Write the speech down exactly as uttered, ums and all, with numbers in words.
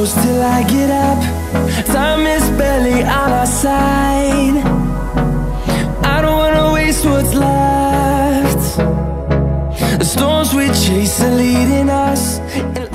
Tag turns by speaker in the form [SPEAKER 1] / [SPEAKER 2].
[SPEAKER 1] close till I get up. Time is barely on our side. I don't wanna waste what's left. The storms we chase are leading us.